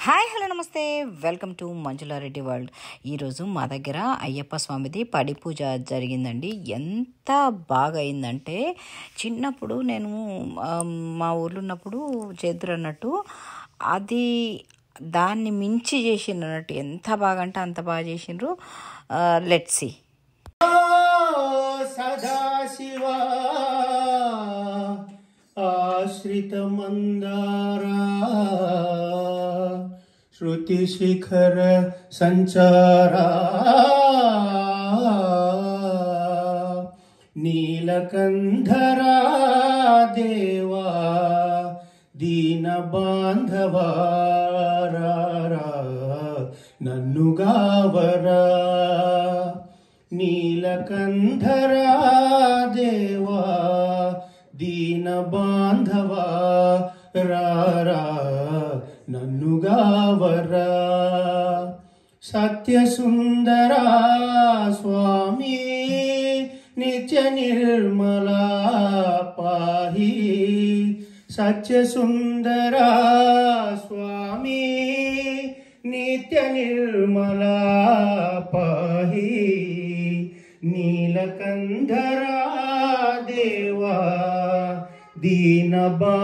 Hi hello నమస్తే, welcome to Manjula Reddy world. ఈరోజు మా దగ్గర అయ్యప్ప స్వామిది పడి పూజ జరిగిందండి. ఎంత బాగా అయిందంటే, చిన్నప్పుడు నేను మా ఊర్లో ఉన్నప్పుడు చేతురు అన్నట్టు అది దాన్ని మించి చేసిండ్రు అన్నట్టు. ఎంత బాగా అంటే అంత బాగా చేసిండ్రు. Let's see. సదాశివా ఆశ్రిత మందారా శృతి శిఖర సంచారా నీలకంధరా దేవా దీన బాంధవారా నన్ను గావరా. నీలకంధరా దేవా దీన బాంధవా రారా నన్ను గావరా. సత్యసుందరా స్వామి నిత్య నిర్మలా పాహి. సత్యసుందరా స్వామి నిత్య నిర్మలా పాహి. నీలకంధరా దేవా దీన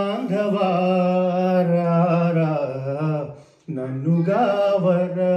బాంధవారా నన్ను గావరా.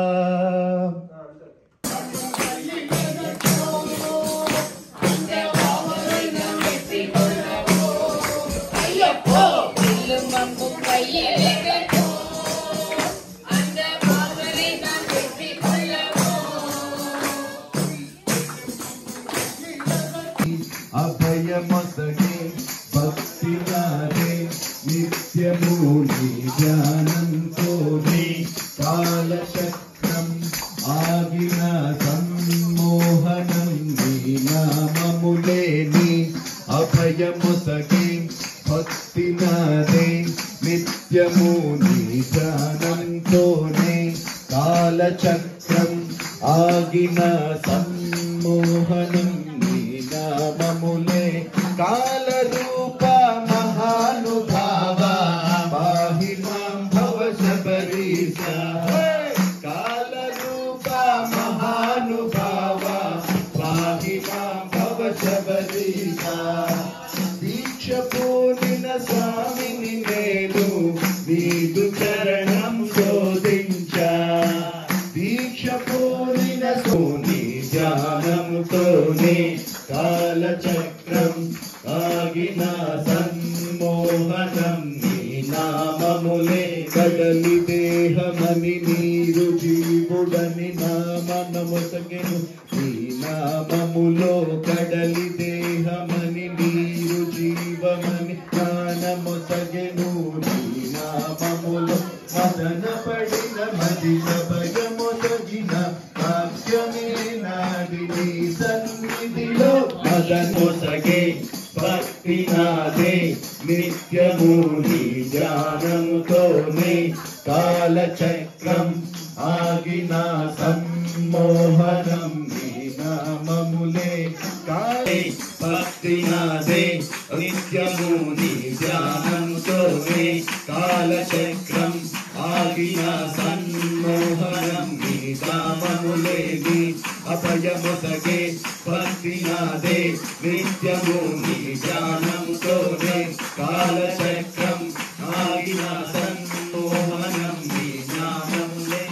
అభయమొసగే భక్తినాదే నిత్యము నీ ధ్యానంతోనే కాలచక్రం ఆగిన సమ్మోహనం నీ నామములేని. అభయమొసగే భక్తినాదే నిత్యము నీ ధ్యానంతోనే కాలచక్రం ఆగిన సమ్మోహనం నామములే. కాల రూప మహానుభావ పాహి మాం భవ శబరీశ. కాల రూప మహానుభావ పాహి మాం భవ శబరీశ. దీక్ష పూర్ణ స్వామిని నేను నీదు చరణం శోధించా. దీక్ష పూర్ణ సోని ధ్యానముతోనే కాలచక్రం ఆగిన సన్మోహనం నీ నామములే. కడలి దేహమని నీరు జీవుడని నామనమొసగెను నీ నామములో. కడలి దేహమని నీరు జీవమని జ్ఞానమొసగెను నీ నామములో. మదన పడిన మదిన భయమొసగిన కావ్యమే నాది నీ సన్నిధిలో. మదనొసగే భక్తినాదే నిత్యము నీ ధ్యానముతోనే కాలచక్రం ఆగిన సమ్మోహనం నీ నామములే. కాలే భక్తినాదే నిత్యము నీ ధ్యానముతోనే కాలచక్రం ఆగిన సమ్మోహనం నీ నామములేని. అభయమొసగే భక్తినాదే నిత్యము నీ ధ్యానముతోనే కాలచక్రం ఆగిన సమ్మోహనం నీ నామములే.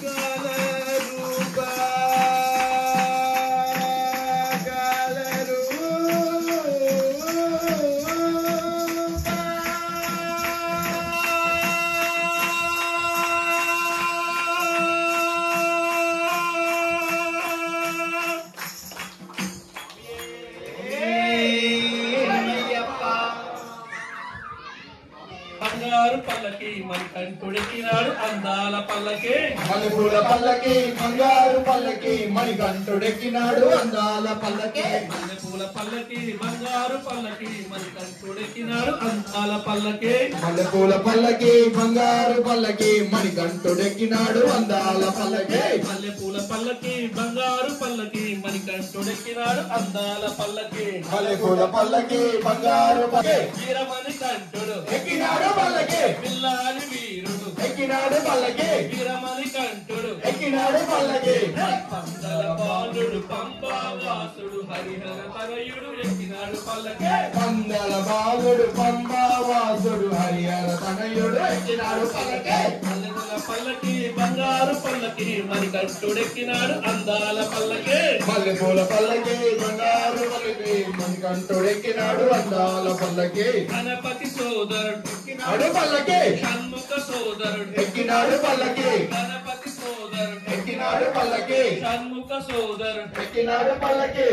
బంగారు పల్లకి మణికంఠుడెక్కినాడు అందాల పల్లకి. మల్లెపూల పల్లకి బంగారు పల్లకి మణికంఠుడెక్కినాడు అందాల పల్లకి. మల్లెపూల పల్లకి బంగారు పల్లకి మణికంఠుడెక్కినాడు అందాల పల్లకి. మల్లెపూల పల్లకి బంగారు పల్లకి మణికంఠుడెక్కినాడు అందాల పల్లకి. మల్లెపూల పల్లకి బంగారు పల్లకి మణికంఠుడెక్కినాడు అందాల పల్లకి. మల్లెపూల పల్లకి బంగారు పల్లకి వీరమణికంఠుడు ఎక్కినాడు పల్లకి. పిల్లాని వీరుడు ఎక్కినాడు పల్లకి వీరమణి కంఠుడు ఎక్కినాడు పల్లకి పందల బాలుడు పంబావాసుడు హరిహర తనయుడు ఎక్కినాడు పల్లకి పందల బాలుడు పంబావాసుడు హరిహర తనయుడు ఎక్కినాడు పల్లకి పల్లెల పల్లకి బంగారు పల్లకి మణికంఠుడెక్కినాడు అందాల పల్లకి మల్లెపూల పల్లకి బంగారు పల్లకి మణికంఠుడెక్కినాడు అందాల పల్లకి గణపతి సోదరుడు ఎక్కినాడు పల్లకి షణ్ముఖ సోదరుడు ఎక్కినాడు పల్లకి గణపతి సోదరుడు ఎక్కినాడు పల్లకి షణ్ముఖ సోదరుడు ఎక్కినాడు పల్లకి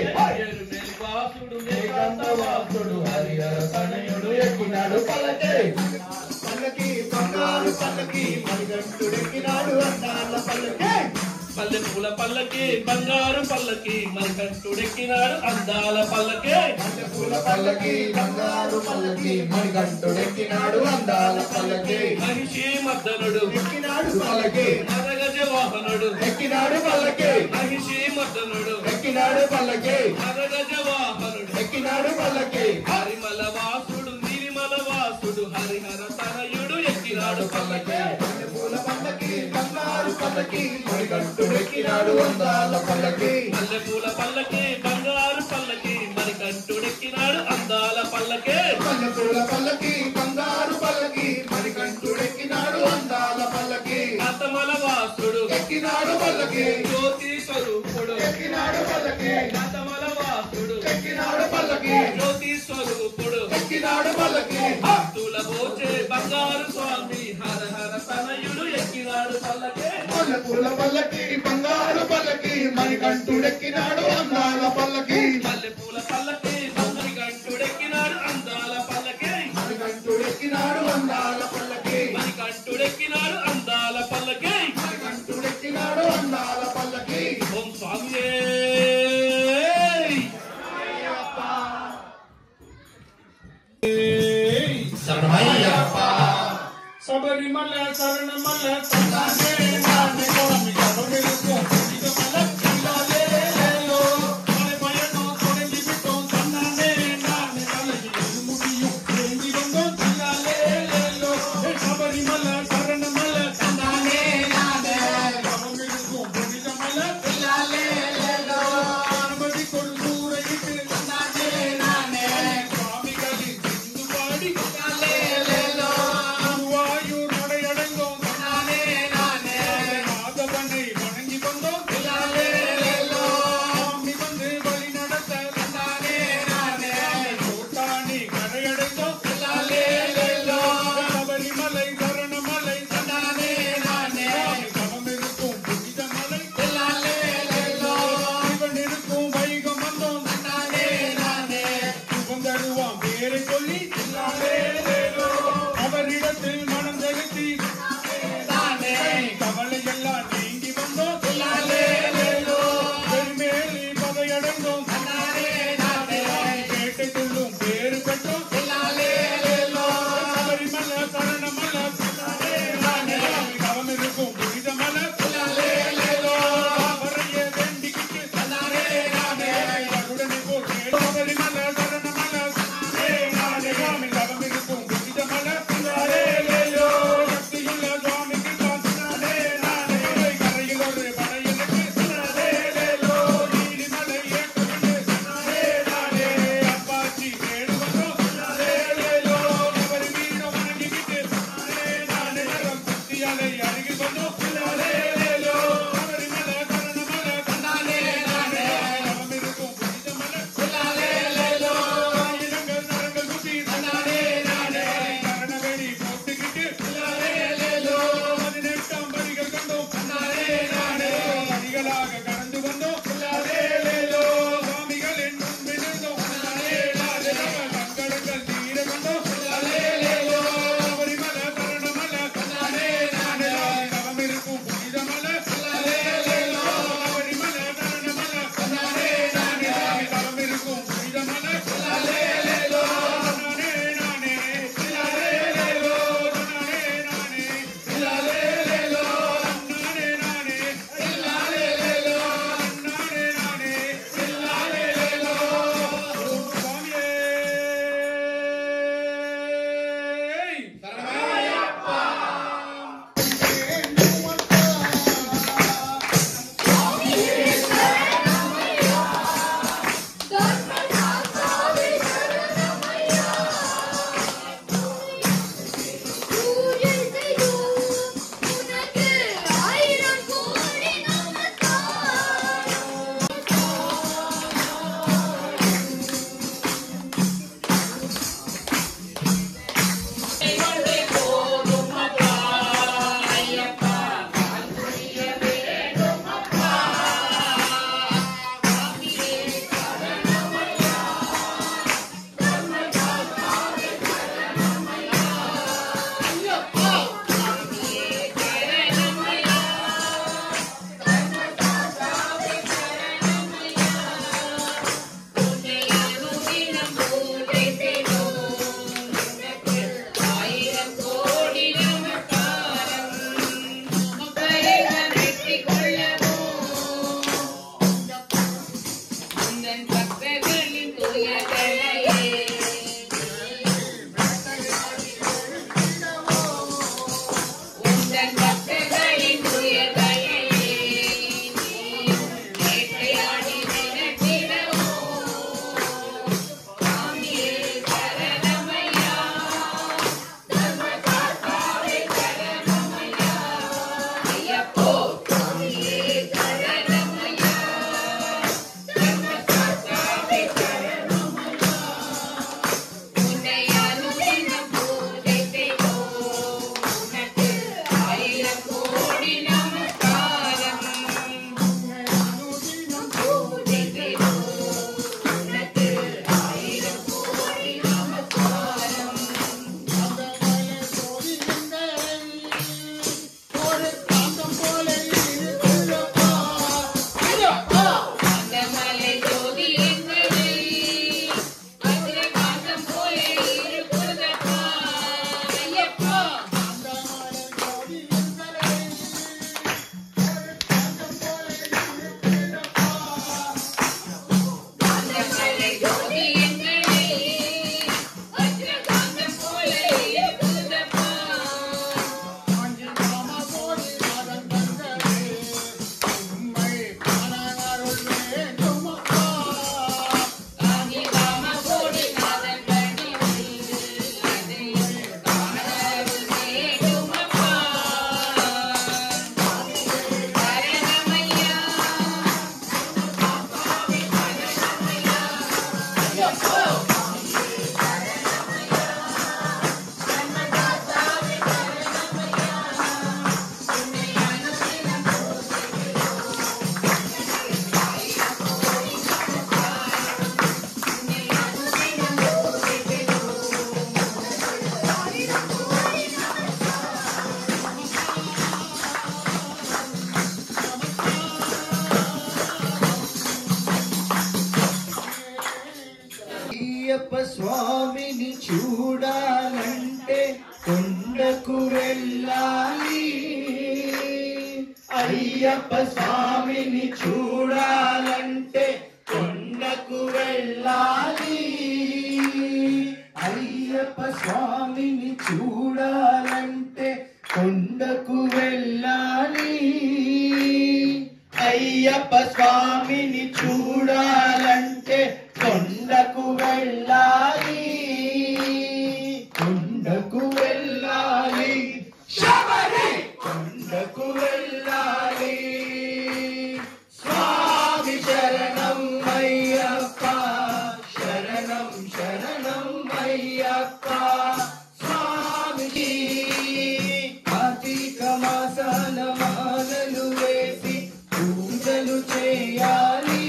వాసుడు ఏకాంతవాసుడు హరిహర తనయుడు ఎక్కినాడు పల్లకి పల్లకి బంగారు పల్లకి మణికంఠుడెక్కినాడు అందాల పల్లకి పల్లె పూల పల్లకి బంగారు పల్లకి మణికంఠుడెక్కినాడు అందాల పల్లకి పూల పల్లకి బంగారు పల్లకి మణికంఠుడెక్కినాడు అందాల పల్లకి మహిషి మర్దనుడు ఎక్కినాడు పల్లకి నరగజ వాహనుడు ఎక్కినాడు పల్లకి మహిషి మర్దనుడు ఎక్కినాడు పల్లకి నరగజ వాహనుడు ఎక్కినాడు పల్లకి హరిమల వాసుడు నీలిమల వాసుడు హరిహర తనయుడు ఎక్కినాడు పల్లకి పూల పల్లకి బంగారు పల్లకి మణికంఠుడెక్కినాడు అందాల పల్లకి పల్లె పూల పల్లకి బంగారు పల్లకి మణికంఠుడెక్కినాడు అందాల పల్లకి పూల పల్లకి బంగారు పల్లకి మణికంఠుడెక్కినాడు అందాల పల్లకి అతమల వాసుడు ఎక్కినాడు పల్లకి జ్యోతి స్వరూపుడు ఎక్కినాడు పల్లకి అతమల వాసుడు ఎక్కినాడు పల్లకి జ్యోతి స్వరూపుడు ఎక్కినాడు పల్లకి భక్తుల పోచే బంగారు స్వామి హర హర తనయుడు ఎక్కినాడు పల్లకి పూల పల్లకి బంగారు పల్లకి మణికంఠుడెక్కినాడు అందాల పల్లకి పల్లె పూల పల్లకి మణికంఠుడెక్కినాడు అందాల పల్లకి మణికంఠుడెక్కినాడు అందాల పల్లకి మణికంఠుడెక్కినాడు అందాల పల్లకి మణికంఠుడెక్కినాడు అందాల పల్లకి ఓం స్వామి శరణమయ్యప్ప శబరిమల శరణమల తందానే నానే స్వామి శబరిమల తందానేలో మై పయనో కొడంగి బిట్టో తందానే నానే తలకి ముడియు ఏంది వందో తందానేలో శబరిమల శరణమల తందానే నానే శబరిమల పుడిజమల తందానేలో అనుమతి కొడుకుర ఇటు తందానే నానే స్వామి గలి సింధు పాడి తందానేలో వాయు నడయడంగో తందానే నానే మాధవని వణంగి ಬಂದೋ తందానేలో స్వామి ಬಂದೆ ಬಲಿ நடத்த తందానే நானே கோட்டாணி கரையடைந்தோ తందానేలో శబరిమலை శరణమலை తందానే நானே சமமிருக்கும் புனிதமலை తందానేలో சிவனிருக்கும் வைகம் வந்தோம் తందానే நானே சுகந்தருவாம் பேரை சொல்லி తందానేలో அவரிடத்தில் மனம் செலுத்தி நானே கவலை எல்லாம் நீங்கி வந்தோம் తందానేలో பெருமேலி பதையடைந்தோம் తందానే நானே கேட்டை துள்ளும் பேரு பெற்றோம் తందానేలో சபரிமல சரணமல తందానే நானே கவமிருக்கும் புனிதமல తందానేలో அவரையே வேண்டிக்கிட்டு తందానే நானே உடனே போல் சபரிமல சரணமல తందానే நானே கவமிருக்கும் புனிதமல తందానేలో சக்தியுள்ள சுவாமிக்கு తందానే நானே கரையில் ஒரு படையலுக்கு తందానేలో நீலிமலை ஏற்றவில்லை తందానే நானே அப்பாச்சி தேடு வந்தோம் తందానేలో அவரி வீரம் வணங்கிக்கிட்டு తందానే நானே சக்தி அலை அருகில் வந்தோம் తందానేలో சபரிமல சரணமல తందానే நானே கவமிருக்கும் புனிதமல తందానేలో ஆயிரங்கள் நரங்கள் சுற்றி తందానే நானே கரணவெளி போட்டுக்கிட்டு తందానేలో 18ஆம் படிகள் கண்டோம் తందానే நானே படிகளாக கடந்து வந்தோம் తందానేలో சுவாமிகள் என்னும் விழுந்தோம் తందానే நானே சங்கடங்கள் தீர கண்டோம் తందానేలో சபரிமல சரணமல తందానే நானே கவமிருக்கும் புனிதமல అయ్యప్ప స్వామిని చూడాలంటే కొండకు వెళ్ళాలి. అయ్యప్ప స్వామిని చూడాలంటే కొండకు వెళ్ళాలి. అయ్యప్ప స్వామిని చూడాలంటే కొండకు వెళ్ళాలి. కొండకు వెళ్ళాలి. శబరి కొండకు వెళ్ళాలి. స్వామి శరణం అయ్యప్ప, శరణం శరణం అయ్యప్ప. స్వామికి కార్తీక మాసాన మాలలు వేసి పూజలు చేయాలి.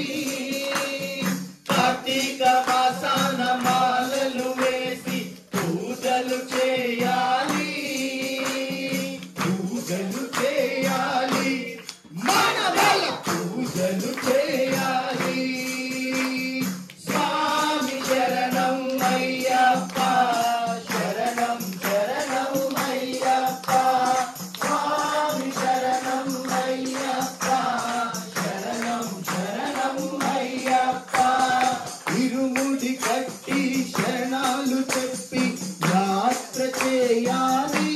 కార్తీక మాసాన మాలలు వేసి పూజలు చేయాలి. పూజలు చేయాలి. మానవాళ పూజలు చేయాలి. స్వామి శరణం అయ్యప్ప, శరణం శరణం అయ్యప్ప. స్వామి శరణం అయ్యప్ప, శరణం శరణం అయ్యప్ప. ఇరుముడి కట్టి శరణాలు చెప్పి యాత్ర చేయాలి.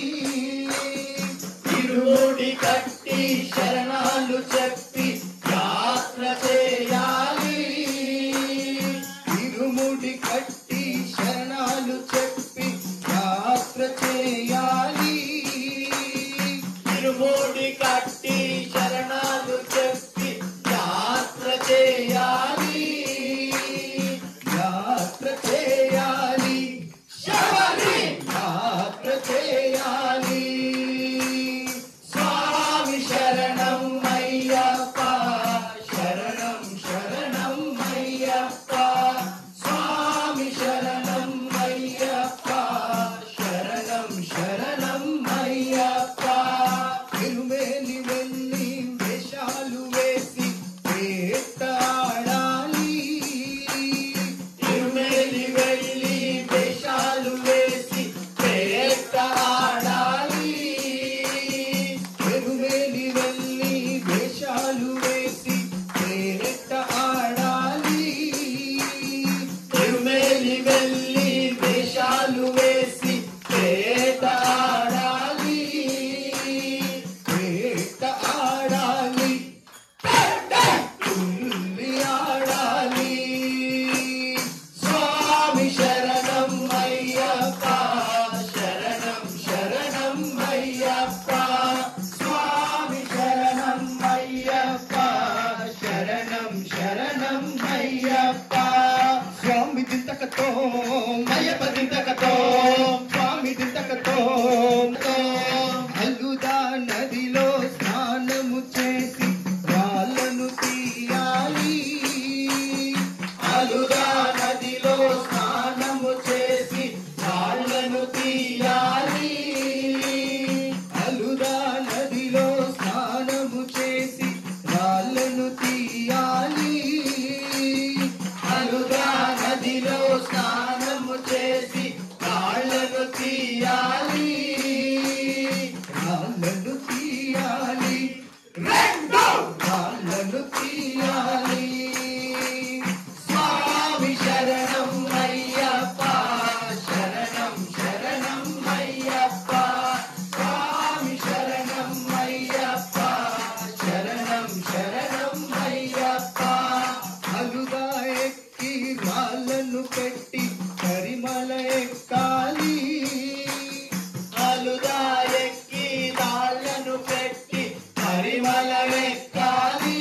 ఇరుముడి కట్టి శరణాలు చెప్పి యాత్ర చేయాలి. ఇరుముడి కట్టి శరణాలు చెప్పి యాత్ర చేయాలి. ఇరుముడి కట్టి శరణాలు చెప్పి యాత్ర చేయాలి. యాత్ర చేయాలి. శబరి యాత్ర చేయాలి. స్వామి శరణం అయ్యప్ప, శరణం శరణం అయ్యప్ప. స్వామి శరణం అయ్యప్ప, శరణం శరణం అయ్యప్ప. తిరుమేలి వెళ్ళి వేషాలు వేసి వేటాడాలి. తిరుమేలి వెళ్ళి వేషాలు వేసి వేటాడాలి. తిరుమేలి వెళ్ళి వేషాలు వేసి వేటాడాలి. తిరుమేలి వెళ్ళి వేషాలు వేసి వేటాడాలి. వేటాడాలి. తుల్లి ఆడాలి. స్వామి శరణం అయ్యప్ప, శరణం శరణం అయ్యప్ప. స్వామి శరణం అయ్యప్ప, శరణం శరణం అయ్యప్ప. స్వామి దింతకతో అయ్యప్ప దింతకతో, స్వామి దింతకతో. అల్లుదా నదిలో స్నానము చేసి రాళ్ళను తీయాలి. అలుదా నదిలో స్నానము చేసి రాళ్ళను తీయాలి. అలుదా నదిలో స్నానము చేసి రాళ్ళను తీయాలి. అలుదా నదిలో స్నానము చేసి రాళ్ళను తీయాలి. రాళ్ళను తీయాలి. రాళ్ళను తీయాలి. స్వామి శరణం అయ్యప్ప, శరణం శరణం అయ్యప్ప. స్వామి శరణం అయ్యప్ప, శరణం శరణం అయ్యప్ప. అలుగా ఎక్కి రాళ్ళను పెట్టి పరిమళ ఎక్కాలి. అలుగా ఎక్కి రాళ్ళను పెట్టి పరిమళ ఎక్కాలి.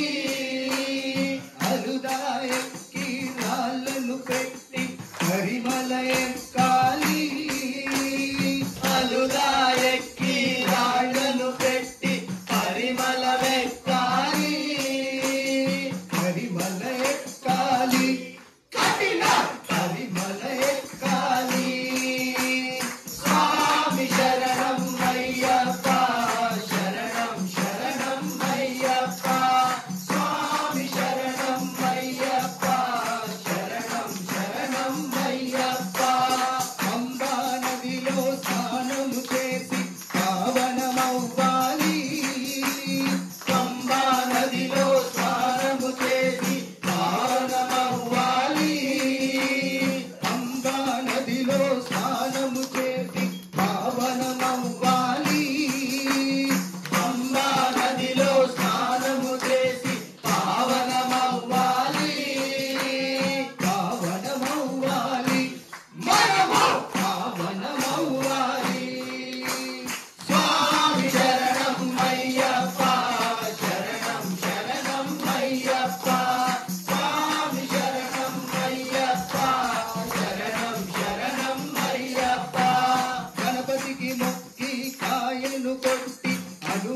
అలుదా ఎక్కి రాళ్ళను పెట్టి పరిమళ ఎక్కాలి. అలుదా ఎక్కి రాళ్ళను పెట్టి పరిమళ ఎక్కాలి. పరిమళ ఎక్కాలి. కఠిన పరిమళ ఎక్కాలి. స్వామి శరణం అయ్యప్ప, శరణం శరణం అయ్యప్ప.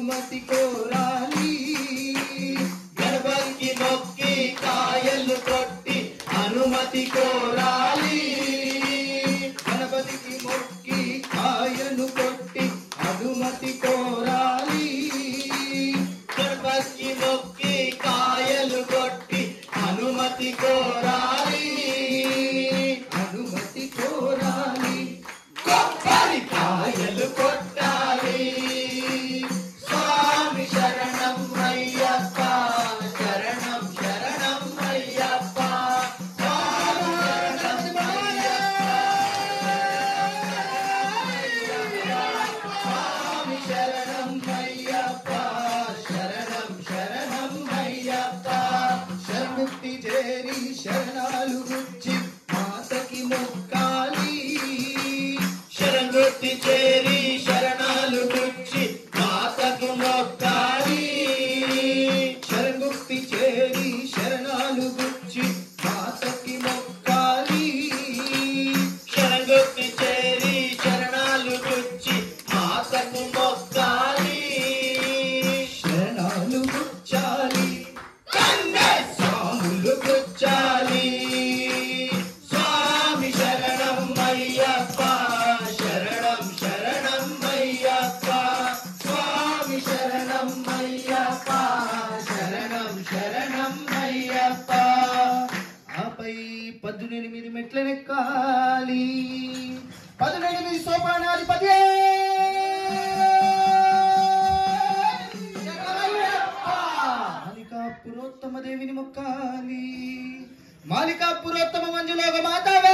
అనుమతి కోరాలి గణపతికి మొక్కి కాయలు కొట్టి అనుమతి కోరాలి గణపతికి మొక్కి కాయలు కొట్టి అనుమతి కోరాలి గణపతికి మొక్కి కాయలు కొట్టి అనుమతి కోరాలి అనుమతి కోరాలి కొబ్బరి కాయలు కొట్టాలి స్వామి శరణం అయ్యప్ప శరణం శరణం అయ్యప్ప స్వామి శరణం స్వామి శరణం అయ్యప్ప శరణం శరణం అయ్యప్ప శరణుక్తి చేరి శరణాలు గుచ్చి మాతకి మొక్కాలి శరణుక్తి చేరి శరణాలు గుచ్చి మాతకు మొక్కాలి శరణుక్తి చేరి శరణాలు గుచ్చి మాతకి మొక్కాలి శరణుక్తి చేరి శరణాలు గుచ్చి మాతకు మొక్కాలి శరణాలు గుచ్చాలి కన్నే సాములు గుచ్చాలి స్వామి శరణం అయ్యప్ప శరణం శరణం అయ్యప్ప స్వామి శరణం అయ్యప్ప శరణం శరణం అయ్యప్ప ఆపై 18 మెట్లనెక్కాలి 18 సోపానాలు 10 మాలికాపురోత్తమ దేవిని మొక్కాలి మాలికాపురోత్తమ మంజులోక మాతావే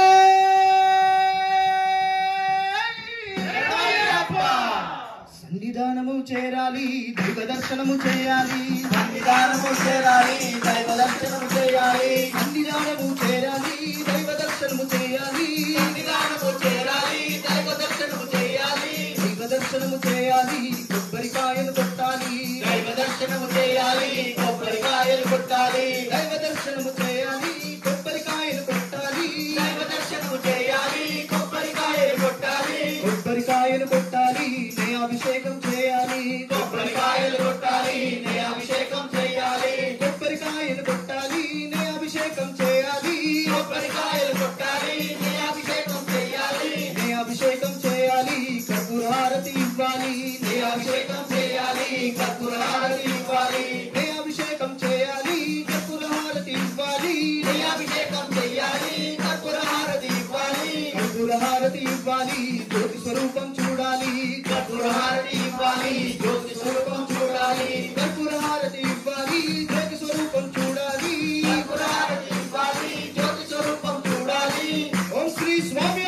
సన్నిధానము చేరాలి దైవ దర్శనము చేయాలి సన్నిధానము చేరాలి దైవ దర్శనము చేయాలి సన్నిధానము చేరాలి దైవ దర్శనము చేయాలి సన్నిధానము చేరాలి దైవ దర్శనము చేయాలి దైవ దర్శనము చేయాలి కొబ్బరికాయలు కొట్టాలి దైవ దర్శనము చేయాలి కొబ్బరికాయలు కొట్టాలి దైవ దర్శనము చేయాలి కొబ్బరికాయలు కొట్టాలి దైవ దర్శనము చేయాలి కొబ్బరికాయలు కొట్టాలి కొబ్బరికాయలు కొట్టాలి నే అభిషేకం చేయాలి కొబ్బరికాయలు కొట్టాలి నే అభిషేకం చేయాలి కొబ్బరికాయలు కొట్టాలి నే అభిషేకం చేయాలి కొబ్బరికాయలు కొట్టాలి నే అభిషేకం చేయాలి నే అభిషేకం చేయాలి కర్పూర హారతి ఇవ్వాలి నే అభిషేకం చేయాలి కర్పూర హారతి ఇవ్వాలి నే అభిషేకం చేయాలి కర్పూర హారతి ఇవ్వాలి నే అభిషేకం చేయాలి కర్పూర హారతి ఇవ్వాలి కర్పూర హారతి ఇవ్వాలి జ్యోతి స్వరూపం చూడాలి కర్పూర హారతి ఇవ్వాలి జ్యోతి స్వరూపం చూడాలి కర్పూర హారతి ఇవ్వాలి జ్యోతి స్వరూపం చూడాలి కర్పూర హారతి ఇవ్వాలి జ్యోతి స్వరూపం చూడాలి ఓం శ్రీ స్వామి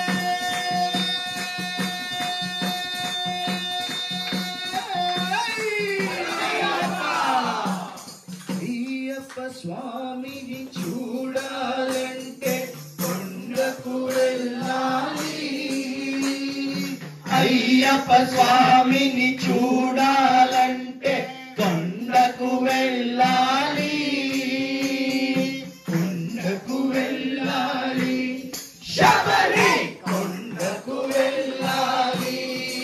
అయ్యప్ప స్వామిని చూడాలంటే కొండకు వెళ్ళాలి అయ్యప్ప స్వామిని చూడాలంటే కొండకు వెళ్ళాలి కొండకు వెళ్ళాలి శబరి కొండకు వెళ్ళాలి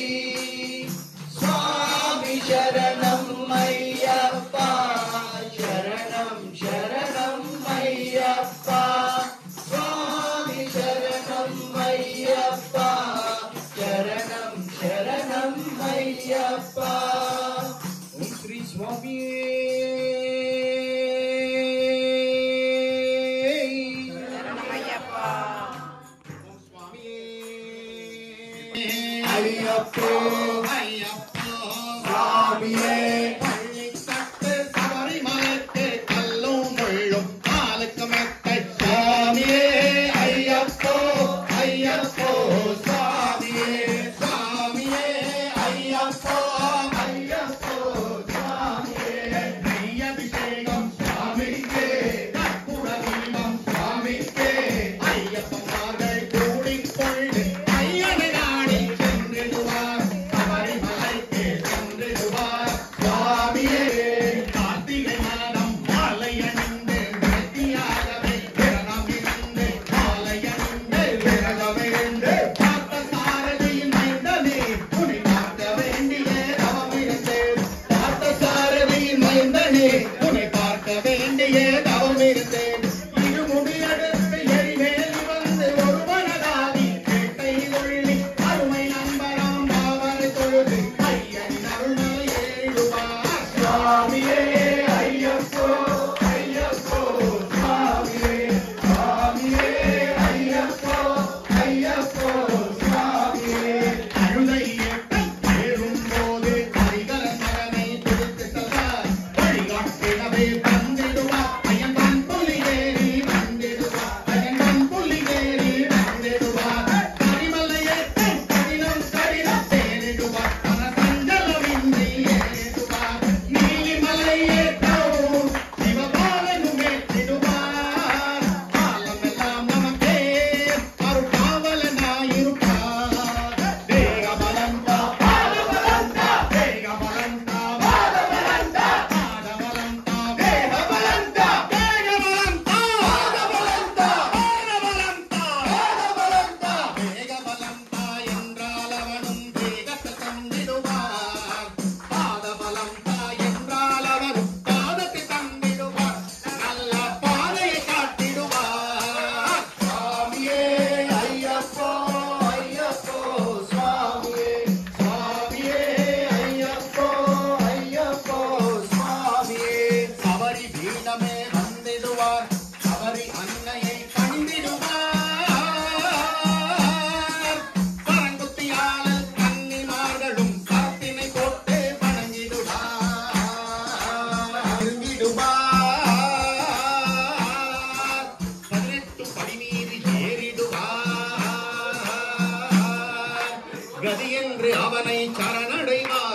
స్వామి శరణం అయ్యప్ప శరణం శరణం అయ్యప్ప స్వామి శరణం అయ్యప్ప శరణం శరణం అయ్యప్ప ఓం శ్రీ స్వామి అయ్యప్ప అయ్యప్ప స్వామియే പള്ളിക്കട്ട് ശബരിമലത്തെ കല്ലും മുള്ളും കാലക്കമെത്തെ സ്വാമിയേ അയ്യപ്പോ അയ്യപ്പോ സ്വാമിയേ സ്വാമിയേ അയ്യപ്പോ അയ്യപ്പോ സ്വാമിയേ നെയ്യഭിഷേകം സ്വാമിക്ക് കർപ്പൂരദീപം സ്വാമിക്ക് അയ്യപ്പന്മാർ കൂടിക്കൊണ്ട് അയ്യനെ നാടി ചെന്നിടുവാൻ அவனை சரணடைவார்.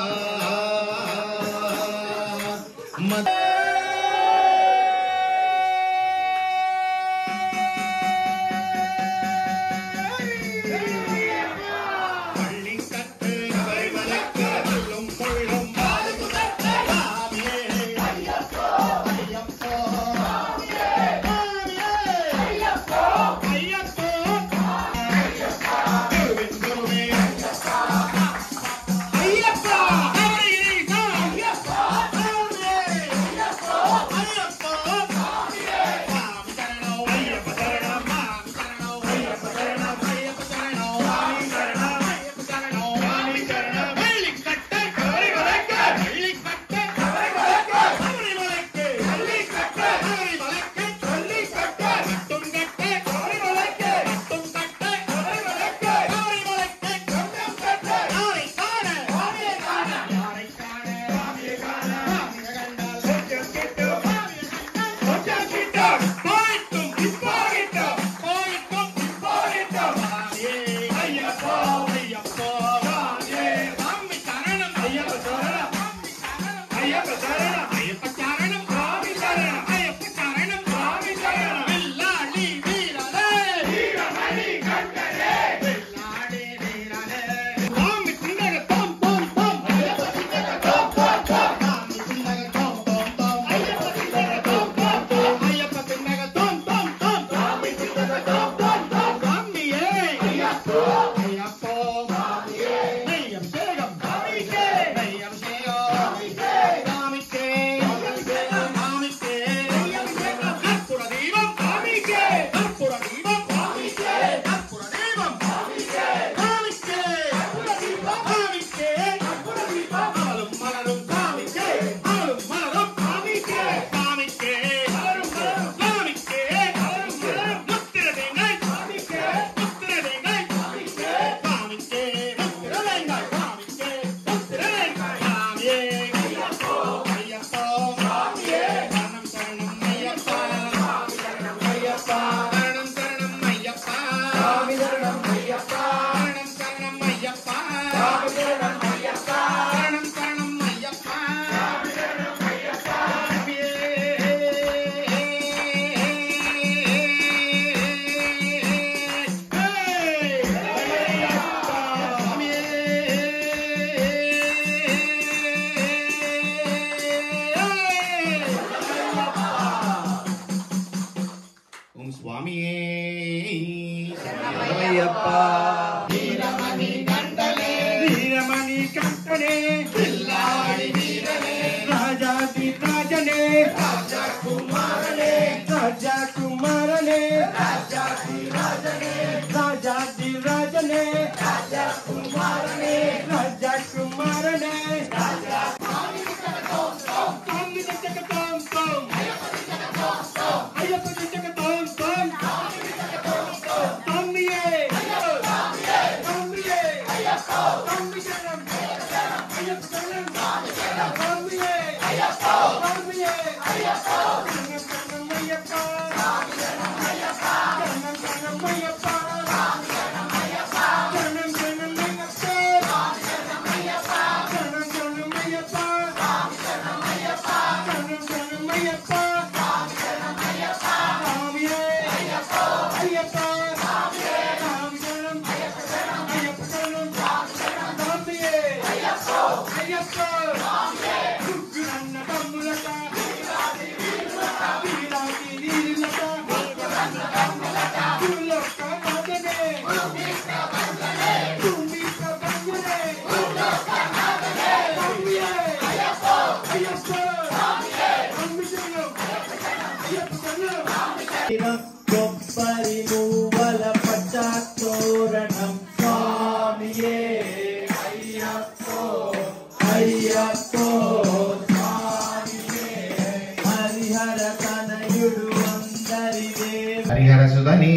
హరిహరసుధనే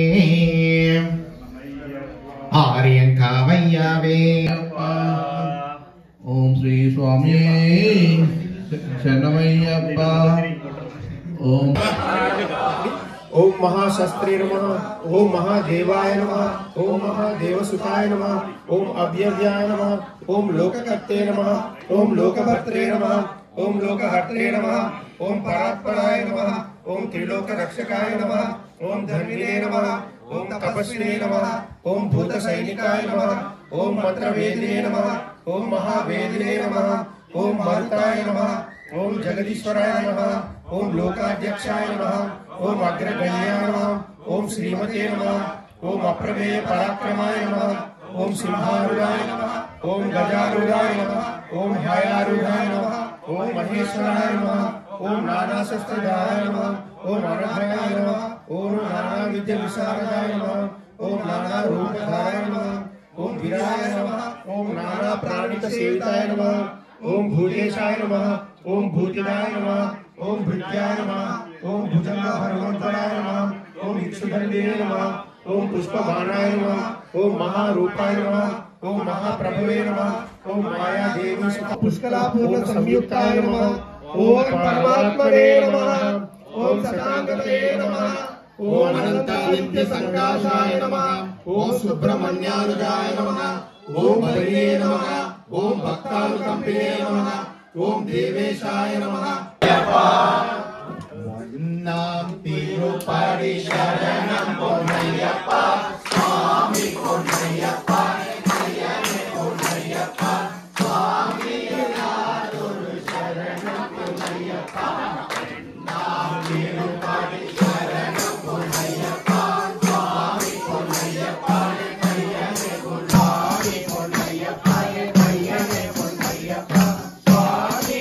ఆర్యంకావయ్యావే. ఓం శ్రీ స్వామి శరణమయ్యప్ప. ఓం ओम महाशस्त्रे नमः, ओम महादेवाय नमः, ओम महादेवसुताय नमः, ओम अव्यव्याय नमः, ओम लोककर्ते नमः, ओम लोकभर्त्रे नमः, ओम लोकहर्त्रे नमः, ओम परात्पराय नमः, ओम त्रिलोकरक्षकाय नमः, ओम धन्विने नमः, ओम तपस्विने नमः, ओम भूतसैनिकाय नमः, ओम मंत्रवेदिने नमः, ओम महावेदिने नमः, ओम मरुताय नमः, ओम जगदीश्वराय नमः, ओम लोकाध्यक्षाय नमः, ओम अग्रगण्याय नमः, ओम श्रीमते नमः, ओम अप्रमेय पराक्रमाय नमः, ओम सिंहारूढ़ाय नमः, ओम गजारूढ़ाय नमः, ओम हयारूढ़ाय नमः, ओम महेश्वराय नमः, ओम नानाशस्त्रधाराय नमः, ओम अनघाय नमः, ओम नाना विद्या विशारदाय नमः, ओम नाना रूपधाराय नमः, ओम वीराय नमः, ओम नाना प्राणित सेविताय नमः, ओम भूतेशाय नमः, ओम भूतिनाय नमः, ओम भृत्याय नमः, ओम भुजंग हनुमंतराय नमः, ओम इक्षुदंडिने नमः, ओम पुष्पबाणाय नमः, ओम महारूपाय नमः, ओम महाप्रभवे नमः, ओम माया देवी पुष्कलापूर्ण संयुक्ताय नमः, ओम परमात्मने नमः, ओम सदांगते नमः, ओम अनंत नित्य संकाशाय नमः, ओम सुब्रह्मण्यानुजाय नमः, ओम हरिये नमः, ओम भक्तानुकंपिने नमः, ओम देवेशाय नमः। नाम तिरुपति शरणम पोन्नयप्पा स्वामी पोन्नयप्पा पोन्नयप्पा स्वामी नादुरु शरणम पोन्नयप्पा नाम तिरुपति शरणम पोन्नयप्पा स्वामी पोन्नयप्पा स्वामी पोन्नयप्पा पोन्नयप्पा स्वामी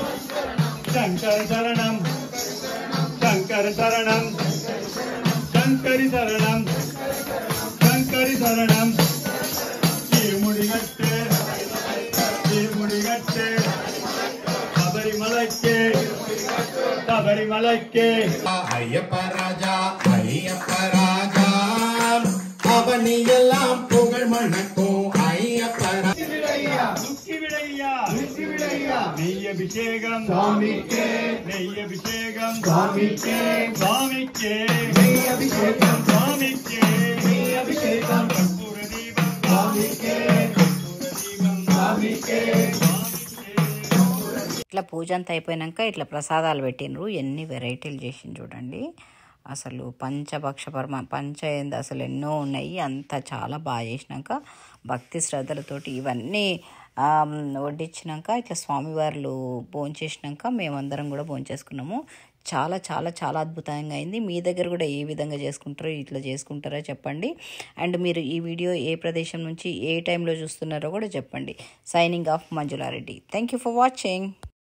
शंकर शरणम శంకరి శరణం శంకరి శరణం திருமுடிகட்டே திருமுடிகட்டே சபரிமலைக்கே சபரிமலைக்கே ஐயப்ப ராஜா ஐயப்ப ராஜா அவனி எல்லாம் புகழ் மணக்கும் ஐயப்ப முக்கி விடையா நெய்யபிஷேகம் சுவாமிக்கே நெய்யபிஷேகம் சுவாமிக்கே சுவாமிக்கே அபிஷேகம் சுவாமிக்கே அபிஷேகம் கற்பூர தீபம் சுவாமிக்கே தீபம் சுவாமிக்கே ఇట్లా పూజ అంతా అయిపోయాక ఇట్లా ప్రసాదాలు పెట్టినరు ఎన్ని వెరైటీలు చేసింది చూడండి. అసలు పంచభక్ష పంచ ఏంది అసలు ఎన్నో ఉన్నాయి. అంతా చాలా బాగా చేసినాక భక్తి శ్రద్ధలతోటి ఇవన్నీ వడ్డించినాక ఇట్లా స్వామివార్లు భోంచేసినాక మేమందరం కూడా భోంచేసుకున్నాము. చాలా చాలా చాలా అద్భుతంగా అయింది. మీ దగ్గర కూడా ఏ విధంగా చేసుకుంటారో ఇట్లా చేసుకుంటారో చెప్పండి. అండ్ మీరు ఈ వీడియో ఏ ప్రదేశం నుంచి ఏ టైంలో చూస్తున్నారో కూడా చెప్పండి. Signing off Manjula Reddy. Thank you for watching.